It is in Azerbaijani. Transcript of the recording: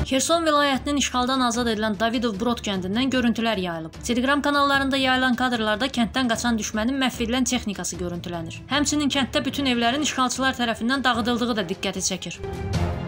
Xerson vilayətinin işğaldan azad edilən Davidov Brod kəndindən görüntülər yayılıb. Telegram kanallarında yayılan kadrlarda kənddən qaçan düşmənin məhv edilən texnikası görüntülənir. Həmçinin kənddə bütün evlərin işğalçılar tərəfindən dağıdıldığı da diqqəti çəkir.